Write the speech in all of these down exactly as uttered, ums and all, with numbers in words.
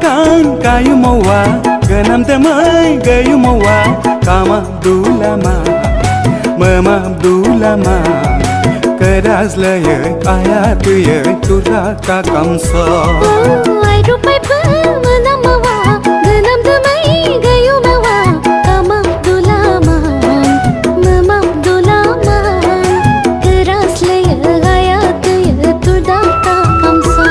kan kayu mawa genam temai gayu mawa kama dulama mama dulama kedas leye ayat ye turra ka kamsa ai rupai pemana mawa genam temai gayu mawa kama dulama mama dulama kedas leye ayat ye turra ka kamsa.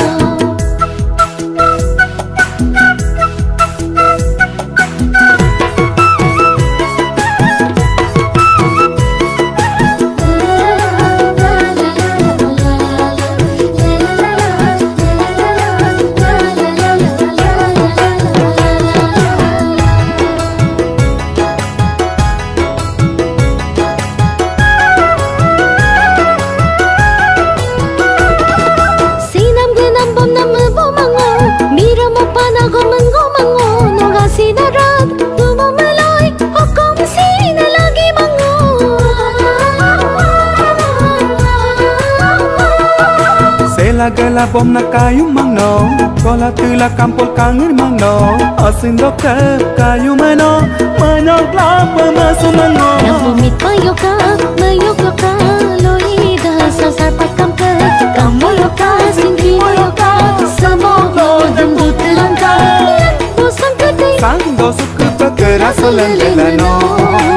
Gala bom na kayu mangno kola tula kampul kangir mangno asin doka kayu mano mano klapa masu mangno namumit payoka mayoka loida sasar pakamka kamoloka singki moyoka samolo dandu telangka bosan kadai sang dosuk kerasa lelano